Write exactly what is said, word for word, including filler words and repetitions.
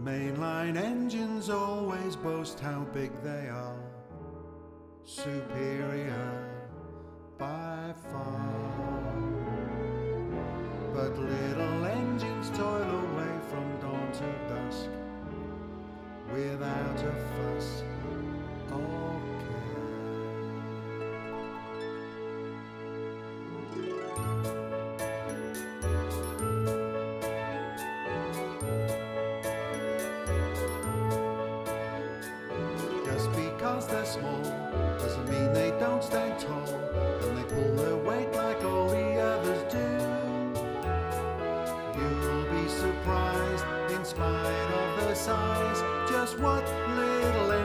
Mainline engines always boast how big they are, superior by far. But little engines toil away from dawn to dusk, without a fuss or care. Just because they're small doesn't mean they don't stand tall, and they pull their weight like all the others do. You'll be surprised, in spite of their size, just what little